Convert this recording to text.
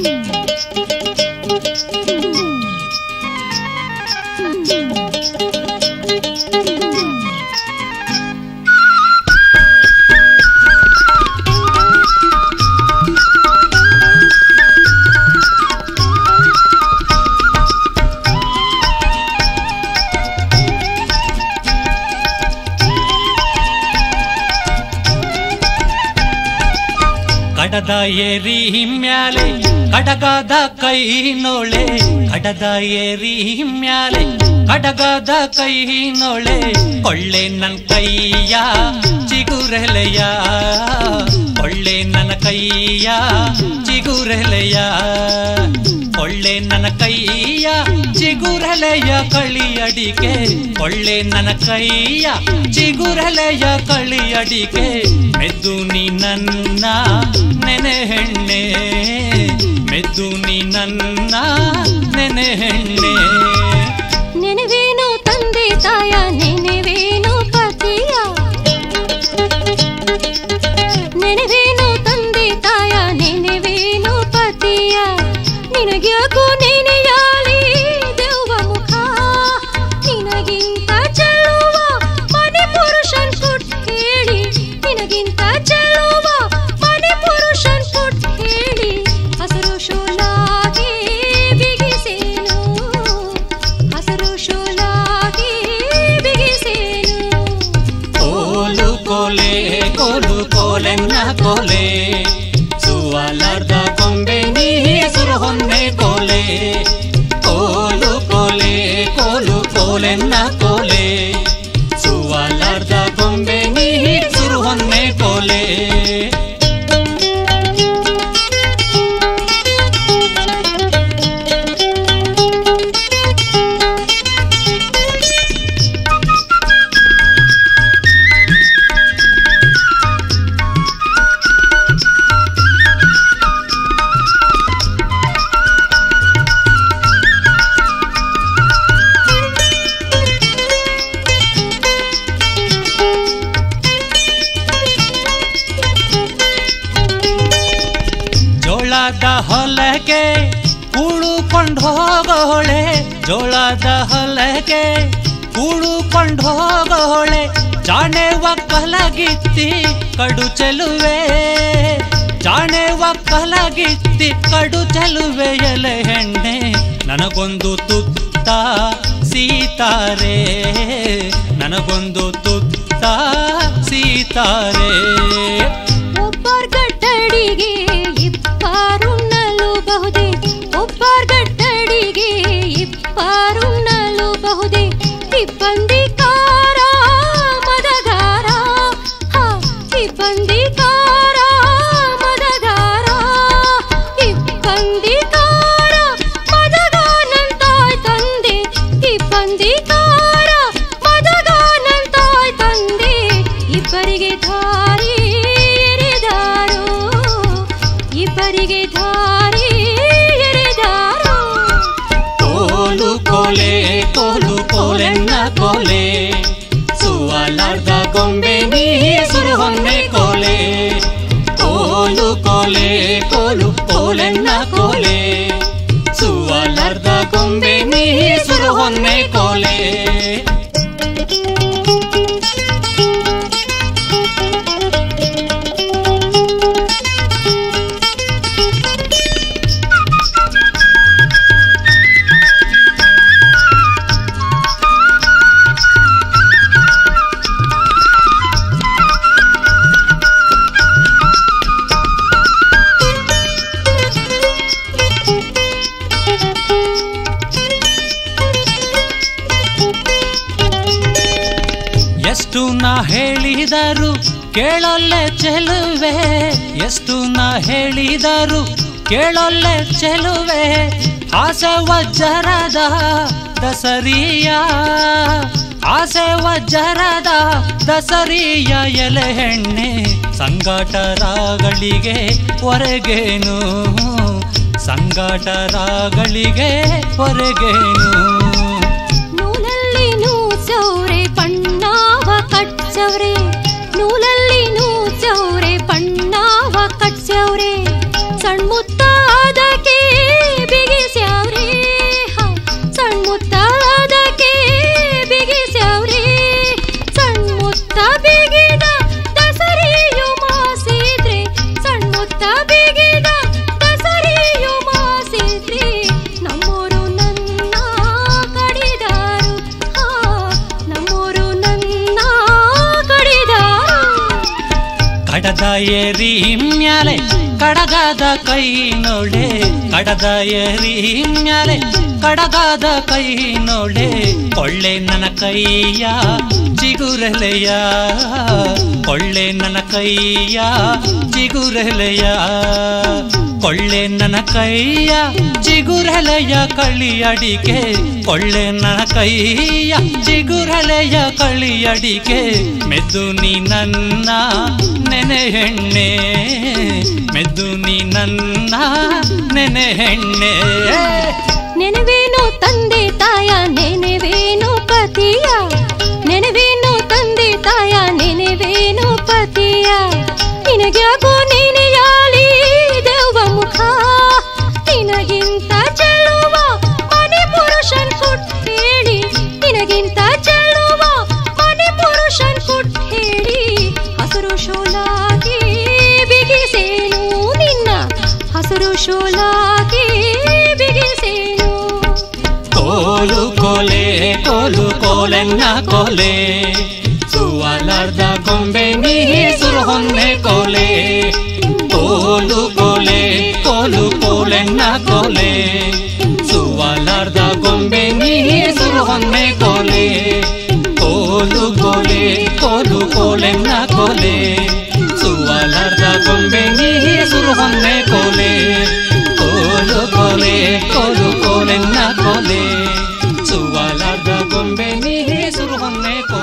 ಕಡದ ಏರಿ ಮ್ಯಾಲೆ ಕಡಗದ ಕೈ ನೋಳೆ, ಕಡದ ಏರಿ ಮ್ಯಾಲೆ ಕಡಗದ ಕೈ ನೋಳೆ, ಕೊಳ್ಳೆ ನನ್ ಕೈಯ ಚಿಗುರೆಲೆಯ, ಕೊಳ್ಳೆ ನನ್ನ ಕೈಯ ಚಿಗುರೆಲೆಯ, ಕೊಳ್ಳೆ ನನ್ನ ಕೈಯ ಚಿಗುರೆಲೆಯ ಕಳಿಯಡಿಕೆ, ಕೊಳ್ಳೆ ನನ್ನ ಕೈಯ ಚಿಗುರೆಲೆಯ ಕಳಿಯಡಿಕೆ, ಮೆದ್ದು ನೀ ನನ್ನ ನೆನೆ ಹೆಣ್ಣೆ, ಮೆದ್ದು ನೀ ನನ್ನ ನೆನೆ ಹೆಣ್ಣೆ. ನೆನವೇನು ತಂದೆ ತಾಯ, ನೆನವೇನು ಪತಿಯ, ನೆನವೇನು ತಂದೆ ತಾಯ, ನೆನವೇನು ಪತಿಯ, ನಿನಗ್ಯಾಕೋ ನೆನೆಯಾಲಿ ದೆವ್ವ ಮುಖ, ನಿನಗಿಂತ ಚೆಲ್ಲುವ ಮನೆ ಪುರುಷನ್ ಕೊಟ್ಟು ಹೇಳಿ, ನಿನಗಿಂತ ಚೆಲ್ಲುವ ಮನೆ ಪುರುಷನ್ ಕೊಟ್ಟು ಹೇಳಿ, ಹಸರು ಶೋಲಾಗಿ ಬಿಗಿಸೇನು, ಹಸರು ಶೋಲಾಗಿ ಬಿಗಿಸೇನು. ಕೋಲು ಕೋಲೆ ಕೋಲು ಕೋಲೆನ್ನ ಕೋಲೆ, ಸುವಲಾರ್ದ ಕೊಂಬೆ ನೀ ಸುರು ಹೊನ್ನೆ ಕೋಲೆ, ಕೋಲು ಕೋಲೆ ಕೋಲು ಕೋಲೆನ್ನ ಕೋಲೆ, ಸುವಲಾರ್ದ ಕೊಂಬೆ ನೀ ಸುರು ಹೊನ್ನೆ ಕೋಲೆ. ಜೋಳದ ಹೊಲಕ್ಕೆ ಕೂಡುಕೊಂಡು ಹೋಗೋಳೆ, ಜೋಳದ ಹೊಲಕ್ಕೆ ಕೂಡುಕೊಂಡು ಹೋಗೋಳೆ, ಜಾಣೆ ಒಕ್ಕಲಗಿತ್ತಿ ಕಡು ಚೆಲುವೆ, ಜಾಣೆ ಒಕ್ಕಲಗಿತ್ತಿ ಕಡು ಚೆಲುವೆ ಎಲೆ ಹೆಣ್ಣೆ, ನನಗೊಂದು ತುತ್ತ ಸೀತಾರೆ, ನನಗೊಂದು ತುತ್ತ ಸೀತಾರೆ. ಒಬ್ಬರ ಗಟ್ಟಡಿಗೆ ಇಪ್ಪಾರುಣ್ಣಲುಬಹುದೇ, ಒಬ್ಬರ ಗಟ್ಟಡಿಗೆ ಇಪ್ಪಾರುಣ್ಣಲುಬಹುದೇ, ಇಬ್ಬಂದಿಕಾರ ಮದಗಾರ, ಇಬ್ಬಂದಿಕಾರ ಮದಗಾರ, ಇಬ್ಬಂದಿಕಾರ ಮದಗಾನಂತಾಯ್ ತಂದೆ, ಇಬ್ಬಂದಿಕಾರ ಮದಗಾನಂತಾಯ್ ತಂದೆ, ಇಬ್ಬರಿಗೆ ಧಾರಿ ಎರೆದಾರೋ, ಇಬ್ಬರಿಗೆ ಧಾರಿ ಎರೆದಾರೋ. ಕೋಲು ಕೋಲೆ ಕೋಲು ಕೋಲೆನ್ನ ಕೋಲೆ, ಸುವಲಾರ್ದ ಗೊಂಬೆ ನೀ ಸುರು ಹೊನ್ನೆ ಕೋಲೆ, ಕೋಲು ಕೋಲೆ ಕೋಲು ಕೋಲೆನ್ನ ಕೋಲೆ, ಸುವಲಾರ್ದ ಗೊಂಬೆ ನೀ ಸುರು ಹೊನ್ನೆ ಕೋಲೆ. ಎಷ್ಟು ನಾ ಹೇಳಿದರು ಕೇಳೊಲ್ಲೆ ಚೆಲುವೆ, ಎಷ್ಟು ನಾ ಹೇಳಿದರು ಕೇಳೊಲ್ಲೆ ಚೆಲುವೆ, ಆಸೆ ವಜ್ರದ ದಸರಿಯ, ಆಸೆ ವಜ್ರದ ದಸರಿಯ ಎಲೆ ಹೆಣ್ಣೆ, ಸಂಗಾಟರಾಗಳಿಗೆ ಹೊರಗೇನು, ಸಂಗಾಟರಾಗಳಿಗೆ ಹೊರಗೇನು. ನೂಲಲ್ಲಿ ನೂಸವ್ರೆ ಬಣ್ಣವ ಕಟ್ಸವ್ರೆ, ನೂಲಲ್ಲಿ ನೂಸವ್ರೆ ಬಣ್ಣವ ಕಟ್ಸವ್ರೆ, ಸಣ್ಣ ಮುತ್ತಾದಕ್ಕೆ ಕಡದ ಏರಿ ಮ್ಯಾಲೆ ಕಡಗಾದ ಕೈ ನೋಡೆ ಕಡದ ಏರಿ ಮ್ಯಾಲೆ ಕಡಗಾದ ಕೈ ನೋಡೆ ಕೊಳ್ಳೆ ನನ್ನ ಕೈಯ ಚಿಗುರಲೆಯ ಕೊಳ್ಳೆ ನನ್ನ ಕೈಯ ಚಿಗುರಲೆಯ ಕೊಳ್ಳೆ ನನ್ನ ಕೈಯ ಚಿಗುರಲೆಯ ಕಳಿಯಡಿಕೆ ಕೊಳ್ಳೆ ನನ್ನ ಕೈಯ ಚಿಗುರಲೆಯ ಕಳಿಯಡಿಕೆ ಮೆದ್ದು ನೀ ನನ್ನ ನೆನೆ ಹೆಣ್ಣೆ ಮೆದ್ದು ನೀ ನನ್ನ ನೆನೆ ಹೆಣ್ಣೆ ನೆನವೇನು ತಂದೆ ತಾಯ ನೆನವೇನು ಪತಿಯ ನೆನವೇನು ತಂದೆ ತಾಯ ನೆನವೇನು ಪತಿಯ ನಿನಗ್ಯಾಕೋ ನೆನೆಯಾಲಿ ದೇವ ಮುಖ ನಿನಗಿಂತ ಚೆಲ್ಲುವ ಮನೆ ಪುರುಷನ್ ಸುಟ್ಟು ಹೇಳಿ ನಿನಗಿಂತ ಚೆಲ್ಲುವ ಮನೆ ಪುರುಷನ್ ಸುಟ್ಟು ಹೇಳಿ ಹಸಿರು ಶೋಲಾಗಿ ಬಿಗಿಸೇನು ನಿನ್ನ ಹಸಿರು ಶೋಲಾಗಿ ಬಿಗಿಸೇನು ಕೋಲು ಕೋಲೆ ಕೋಲು ಕೋಲೆನ್ನ ಕೋಲೆ ಸುವಲಾರ್ದ ಗೊಂಬೆ ನೀ ಸುರು ಹೊನ್ನೆ ಕೋಲೆ ಕೋಲು ಕೋಲೆ ಕೋಲು ಕೋಲೆನ್ನ ಕೋಲೆ ಸುವಲಾರ್ದ ಗೊಂಬೆ ನೀ ಸುರು ಹೊನ್ನೆ ಕೋಲೆ ಕೋಲು ಕೋಲೆ ಕೋಲು ಕೋಲೆನ್ನ ಕೋಲೆ ಸುವಲಾರ್ದ ಗೊಂಬೆ ನೀ ಸುರು ಹೊನ್ನೆ ಕೋಲೆ ಕೋಲು ಕೋಲೆ ಕೋಲು ಕೋಲೆನ್ನ ಕೋಲೆ ಸುವಲಾರ್ದ ಗೊಂಬೆ ನೀ ಸುರು ಹೊನ್ನೆ ಕೋಲೆ